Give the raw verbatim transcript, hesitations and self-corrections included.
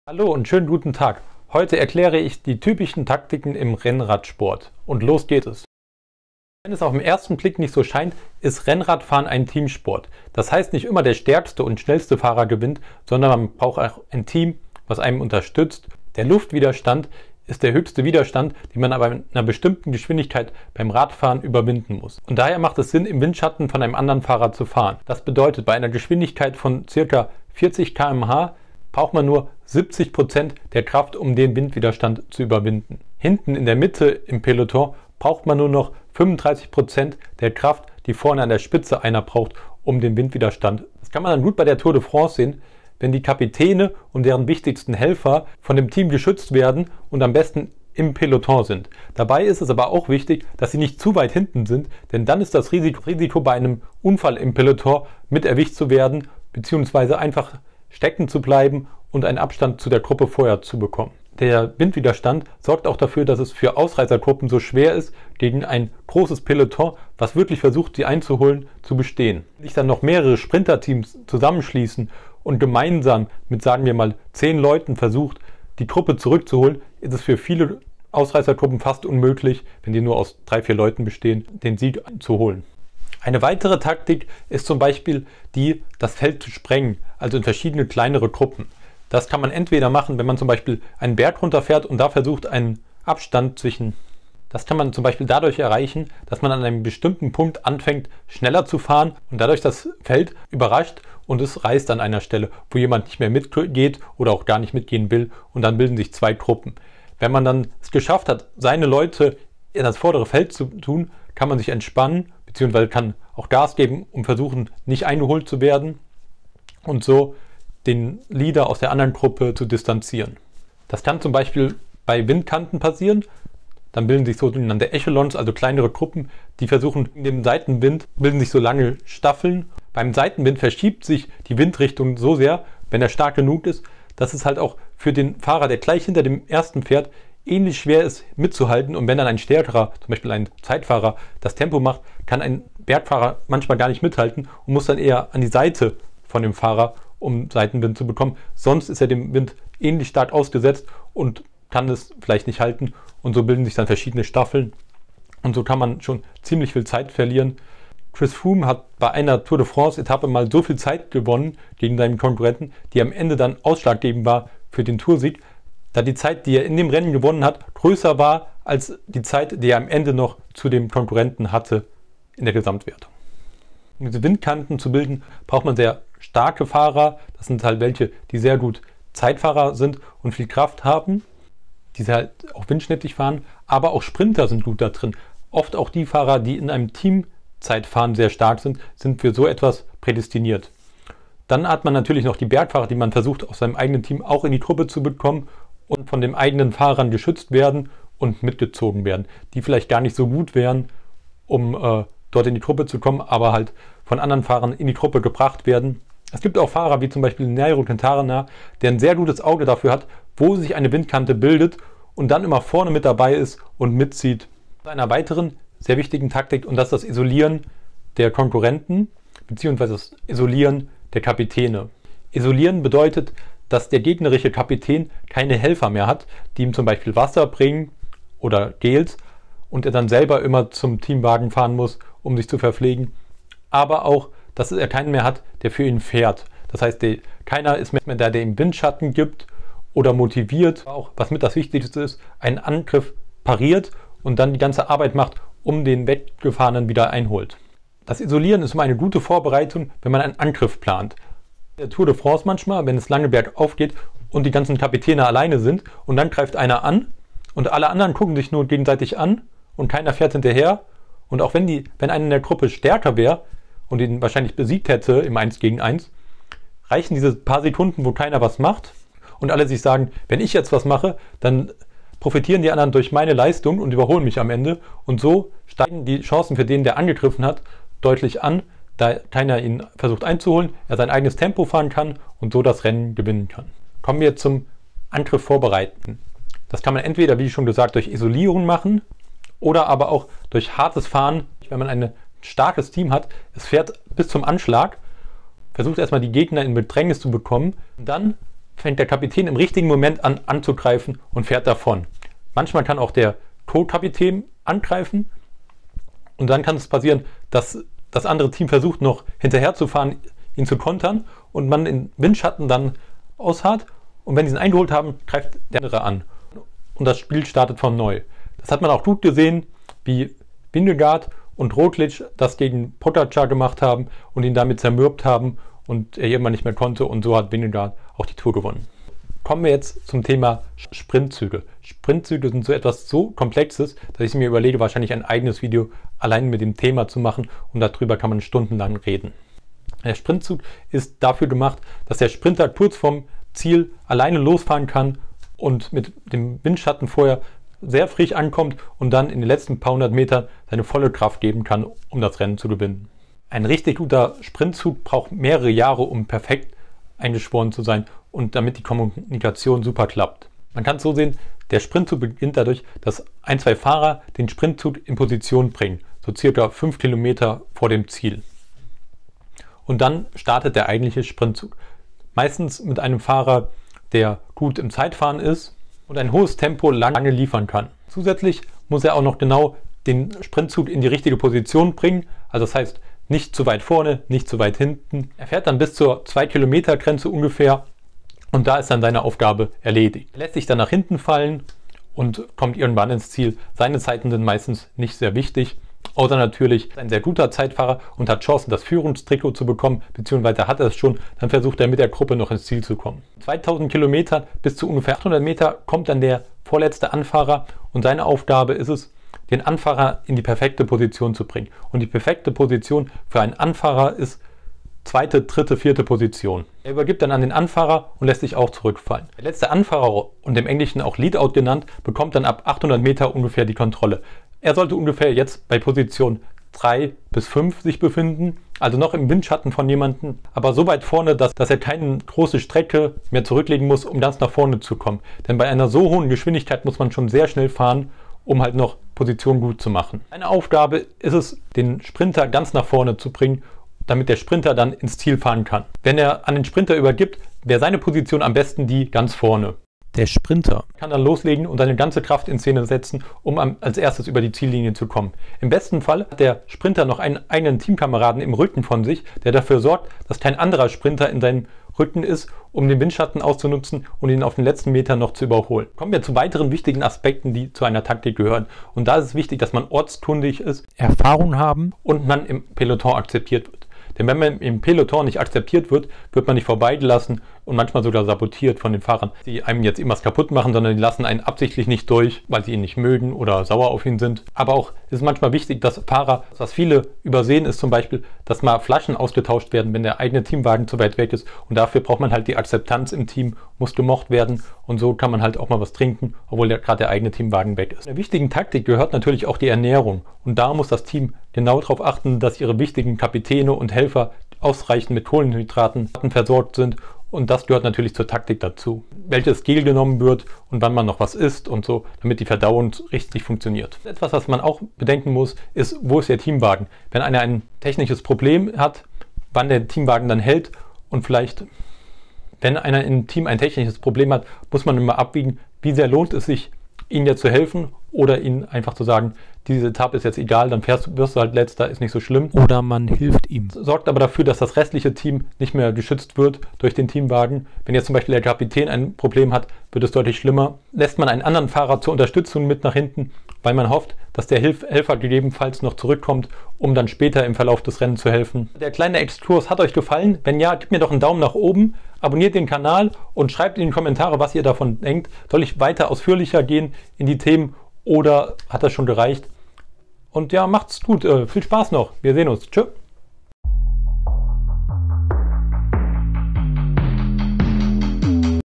Hallo und schönen guten Tag. Heute erkläre ich die typischen Taktiken im Rennradsport. Und los geht es. Wenn es auf den ersten Blick nicht so scheint, ist Rennradfahren ein Teamsport. Das heißt, nicht immer der stärkste und schnellste Fahrer gewinnt, sondern man braucht auch ein Team, was einem unterstützt. Der Luftwiderstand ist der höchste Widerstand, den man aber in einer bestimmten Geschwindigkeit beim Radfahren überwinden muss. Und daher macht es Sinn, im Windschatten von einem anderen Fahrer zu fahren. Das bedeutet, bei einer Geschwindigkeit von ca. vierzig Kilometer pro Stunde braucht man nur siebzig Prozent der Kraft, um den Windwiderstand zu überwinden. Hinten in der Mitte im Peloton braucht man nur noch fünfunddreißig Prozent der Kraft, die vorne an der Spitze einer braucht, um den Windwiderstand. Das kann man dann gut bei der Tour de France sehen, wenn die Kapitäne und deren wichtigsten Helfer von dem Team geschützt werden und am besten im Peloton sind. Dabei ist es aber auch wichtig, dass sie nicht zu weit hinten sind, denn dann ist das Risiko, Risiko bei einem Unfall im Peloton mit erwischt zu werden, beziehungsweise einfach stecken zu bleiben und einen Abstand zu der Gruppe vorher zu bekommen. Der Windwiderstand sorgt auch dafür, dass es für Ausreißergruppen so schwer ist, gegen ein großes Peloton, was wirklich versucht, sie einzuholen, zu bestehen. Wenn sich dann noch mehrere Sprinterteams zusammenschließen und gemeinsam mit, sagen wir mal, zehn Leuten versucht, die Gruppe zurückzuholen, ist es für viele Ausreißergruppen fast unmöglich, wenn die nur aus drei, vier Leuten bestehen, den Sieg zu holen. Eine weitere Taktik ist zum Beispiel die, das Feld zu sprengen, also in verschiedene kleinere Gruppen. Das kann man entweder machen, wenn man zum Beispiel einen Berg runterfährt und da versucht, einen Abstand zwischen. Das kann man zum Beispiel dadurch erreichen, dass man an einem bestimmten Punkt anfängt, schneller zu fahren und dadurch das Feld überrascht und es reißt an einer Stelle, wo jemand nicht mehr mitgeht oder auch gar nicht mitgehen will, und dann bilden sich zwei Gruppen. Wenn man dann es geschafft hat, seine Leute in das vordere Feld zu tun, kann man sich entspannen, beziehungsweise kann auch Gas geben, um versuchen, nicht eingeholt zu werden und so den Leader aus der anderen Gruppe zu distanzieren. Das kann zum Beispiel bei Windkanten passieren. Dann bilden sich sogenannte Echelons, also kleinere Gruppen, die versuchen, in dem Seitenwind bilden sich so lange Staffeln. Beim Seitenwind verschiebt sich die Windrichtung so sehr, wenn er stark genug ist, dass es halt auch für den Fahrer, der gleich hinter dem ersten fährt, ähnlich schwer ist mitzuhalten. Und wenn dann ein stärkerer, zum Beispiel ein Zeitfahrer, das Tempo macht, kann ein Bergfahrer manchmal gar nicht mithalten und muss dann eher an die Seite von dem Fahrer, um Seitenwind zu bekommen. Sonst ist er dem Wind ähnlich stark ausgesetzt und kann es vielleicht nicht halten. Und so bilden sich dann verschiedene Staffeln. Und so kann man schon ziemlich viel Zeit verlieren. Chris Froome hat bei einer Tour de France Etappe mal so viel Zeit gewonnen gegen seinen Konkurrenten, die am Ende dann ausschlaggebend war für den Toursieg, da die Zeit, die er in dem Rennen gewonnen hat, größer war als die Zeit, die er am Ende noch zu dem Konkurrenten hatte in der Gesamtwertung. Um diese Windkanten zu bilden, braucht man sehr starke Fahrer. Das sind halt welche, die sehr gut Zeitfahrer sind und viel Kraft haben, die halt auch windschnittig fahren, aber auch Sprinter sind gut da drin. Oft auch die Fahrer, die in einem Teamzeitfahren sehr stark sind, sind für so etwas prädestiniert. Dann hat man natürlich noch die Bergfahrer, die man versucht, aus seinem eigenen Team auch in die Truppe zu bekommen und von den eigenen Fahrern geschützt werden und mitgezogen werden, die vielleicht gar nicht so gut wären, um äh, dort in die Truppe zu kommen, aber halt von anderen Fahrern in die Truppe gebracht werden. Es gibt auch Fahrer wie zum Beispiel Nairo Quintana, der ein sehr gutes Auge dafür hat, wo sich eine Windkante bildet und dann immer vorne mit dabei ist und mitzieht. Zu einer weiteren sehr wichtigen Taktik, und das ist das Isolieren der Konkurrenten bzw. das Isolieren der Kapitäne. Isolieren bedeutet, dass der gegnerische Kapitän keine Helfer mehr hat, die ihm zum Beispiel Wasser bringen oder Gels und er dann selber immer zum Teamwagen fahren muss, um sich zu verpflegen. Aber auch, dass er keinen mehr hat, der für ihn fährt. Das heißt, der, keiner ist mehr der, der ihm Windschatten gibt oder motiviert. Auch, was mit das Wichtigste ist, einen Angriff pariert und dann die ganze Arbeit macht, um den Weggefahrenen wieder einholt. Das Isolieren ist immer eine gute Vorbereitung, wenn man einen Angriff plant. In der Tour de France manchmal, wenn es lange bergauf geht und die ganzen Kapitäne alleine sind und dann greift einer an und alle anderen gucken sich nur gegenseitig an und keiner fährt hinterher. Und auch wenn, die, wenn einer in der Gruppe stärker wäre und ihn wahrscheinlich besiegt hätte im eins gegen eins, reichen diese paar Sekunden, wo keiner was macht und alle sich sagen, wenn ich jetzt was mache, dann profitieren die anderen durch meine Leistung und überholen mich am Ende. Und so steigen die Chancen für den, der angegriffen hat, deutlich an, da keiner ihn versucht einzuholen, er sein eigenes Tempo fahren kann und so das Rennen gewinnen kann. Kommen wir zum Angriff vorbereiten. Das kann man entweder, wie schon gesagt, durch Isolierung machen oder aber auch durch hartes Fahren, wenn man ein starkes Team hat. Es fährt bis zum Anschlag, versucht erstmal die Gegner in Bedrängnis zu bekommen, dann fängt der Kapitän im richtigen Moment an anzugreifen und fährt davon. Manchmal kann auch der Co-Kapitän angreifen und dann kann es passieren, dass das andere Team versucht noch hinterher zu fahren, ihn zu kontern und man in Windschatten dann ausharrt und wenn sie ihn eingeholt haben, greift der andere an und das Spiel startet von neu. Das hat man auch gut gesehen, wie Vingegaard und Roglič das gegen Pogačar gemacht haben und ihn damit zermürbt haben und er irgendwann nicht mehr konnte und so hat Vingegaard auch die Tour gewonnen. Kommen wir jetzt zum Thema Sprintzüge. Sprintzüge sind so etwas so Komplexes, dass ich mir überlege, wahrscheinlich ein eigenes Video allein mit dem Thema zu machen und darüber kann man stundenlang reden. Der Sprintzug ist dafür gemacht, dass der Sprinter kurz vorm Ziel alleine losfahren kann und mit dem Windschatten vorher sehr frisch ankommt und dann in den letzten paar hundert Metern seine volle Kraft geben kann, um das Rennen zu gewinnen. Ein richtig guter Sprintzug braucht mehrere Jahre, um perfekt eingeschworen zu sein und damit die Kommunikation super klappt. Man kann es so sehen, der Sprintzug beginnt dadurch, dass ein, zwei Fahrer den Sprintzug in Position bringen, so circa fünf Kilometer vor dem Ziel. Und dann startet der eigentliche Sprintzug. Meistens mit einem Fahrer, der gut im Zeitfahren ist und ein hohes Tempo lange liefern kann. Zusätzlich muss er auch noch genau den Sprintzug in die richtige Position bringen, also das heißt nicht zu weit vorne, nicht zu weit hinten. Er fährt dann bis zur zwei Kilometer Grenze ungefähr und da ist dann seine Aufgabe erledigt. Er lässt sich dann nach hinten fallen und kommt irgendwann ins Ziel. Seine Zeiten sind meistens nicht sehr wichtig, außer natürlich ein sehr guter Zeitfahrer und hat Chancen, das Führungstrikot zu bekommen, beziehungsweise hat er es schon, dann versucht er mit der Gruppe noch ins Ziel zu kommen. zweitausend Kilometer bis zu ungefähr achthundert Meter kommt dann der vorletzte Anfahrer und seine Aufgabe ist es, den Anfahrer in die perfekte Position zu bringen. Und die perfekte Position für einen Anfahrer ist zweite, dritte, vierte Position. Er übergibt dann an den Anfahrer und lässt sich auch zurückfallen. Der letzte Anfahrer und im Englischen auch Leadout genannt, bekommt dann ab achthundert Meter ungefähr die Kontrolle. Er sollte ungefähr jetzt bei Position drei bis fünf sich befinden, also noch im Windschatten von jemandem, aber so weit vorne, dass, dass er keine große Strecke mehr zurücklegen muss, um ganz nach vorne zu kommen. Denn bei einer so hohen Geschwindigkeit muss man schon sehr schnell fahren, um halt noch Position gut zu machen. Eine Aufgabe ist es, den Sprinter ganz nach vorne zu bringen, damit der Sprinter dann ins Ziel fahren kann. Wenn er an den Sprinter übergibt, wäre seine Position am besten die ganz vorne. Der Sprinter kann dann loslegen und seine ganze Kraft in Szene setzen, um als erstes über die Ziellinie zu kommen. Im besten Fall hat der Sprinter noch einen eigenen Teamkameraden im Rücken von sich, der dafür sorgt, dass kein anderer Sprinter in seinem Rücken ist, um den Windschatten auszunutzen und ihn auf den letzten Metern noch zu überholen. Kommen wir zu weiteren wichtigen Aspekten, die zu einer Taktik gehören. Und da ist es wichtig, dass man ortskundig ist, Erfahrung haben und man im Peloton akzeptiert wird. Denn wenn man im Peloton nicht akzeptiert wird, wird man nicht vorbeigelassen und manchmal sogar sabotiert von den Fahrern, die einem jetzt irgendwas kaputt machen, sondern die lassen einen absichtlich nicht durch, weil sie ihn nicht mögen oder sauer auf ihn sind. Aber auch ist es manchmal wichtig, dass Fahrer, was viele übersehen, ist zum Beispiel, dass mal Flaschen ausgetauscht werden, wenn der eigene Teamwagen zu weit weg ist. Und dafür braucht man halt die Akzeptanz im Team, muss gemocht werden und so kann man halt auch mal was trinken, obwohl der, gerade der eigene Teamwagen weg ist. In der wichtigen Taktik gehört natürlich auch die Ernährung. Und da muss das Team genau darauf achten, dass ihre wichtigen Kapitäne und Helfer ausreichend mit Kohlenhydraten versorgt sind. Und das gehört natürlich zur Taktik dazu. Welches Gel genommen wird und wann man noch was isst und so, damit die Verdauung richtig funktioniert. Etwas, was man auch bedenken muss, ist, wo ist der Teamwagen? Wenn einer ein technisches Problem hat, wann der Teamwagen dann hält und vielleicht, wenn einer im Team ein technisches Problem hat, muss man immer abwiegen, wie sehr lohnt es sich, ihnen jetzt zu helfen oder ihnen einfach zu sagen, diese Etappe ist jetzt egal, dann fährst, wirst du halt letzter, ist nicht so schlimm. Oder man hilft ihm. Sorgt aber dafür, dass das restliche Team nicht mehr geschützt wird durch den Teamwagen. Wenn jetzt zum Beispiel der Kapitän ein Problem hat, wird es deutlich schlimmer. Lässt man einen anderen Fahrer zur Unterstützung mit nach hinten, weil man hofft, dass der Hilf Helfer gegebenenfalls noch zurückkommt, um dann später im Verlauf des Rennens zu helfen. Der kleine Exkurs hat euch gefallen? Wenn ja, gebt mir doch einen Daumen nach oben, abonniert den Kanal und schreibt in die Kommentare, was ihr davon denkt. Soll ich weiter ausführlicher gehen in die Themen oder hat das schon gereicht? Und ja, macht's gut. Äh, viel Spaß noch. Wir sehen uns. Tschüss.